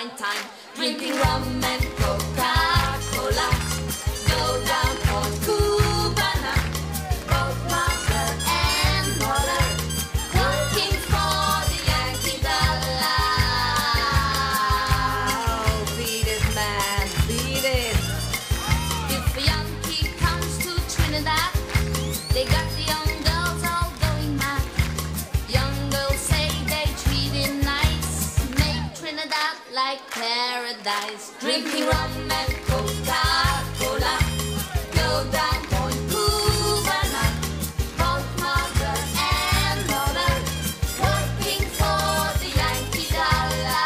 time, drinking rum and Coca-Cola. Go down on Cubana, both mother and mother, looking for the Yankee dollar. Oh, beat it, man, beat it. If a Yankee comes to Trinidad, they got the young girls all going mad. Young girls say they treat him nice, make Trinidad like paradise. Drinking rum and Coca-Cola, go down on Cubana, both mother and mother, working for the Yankee dollar.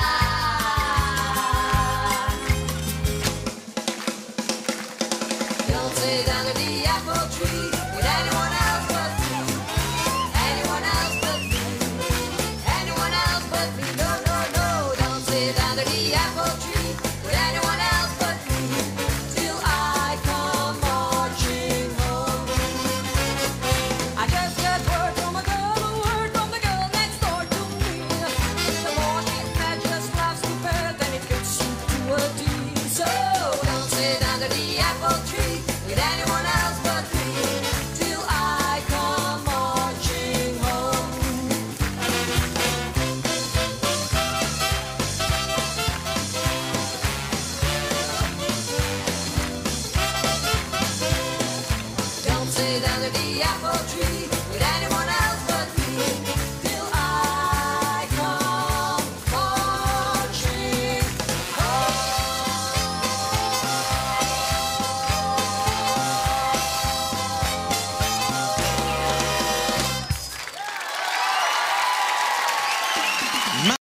Don't sit under the apple tree with anyone else but me. Anyone else but me. Anyone else but me. No, no, no. Don't sit under the apple tree with anyone else but me. Till I come marching home. I just got word from a girl, a word from the girl next door to me. The more she's mad, just laughs to bed, and it gets you to a D. So don't sit under the apple tree with anyone else but me, till I come marching home. Don't sit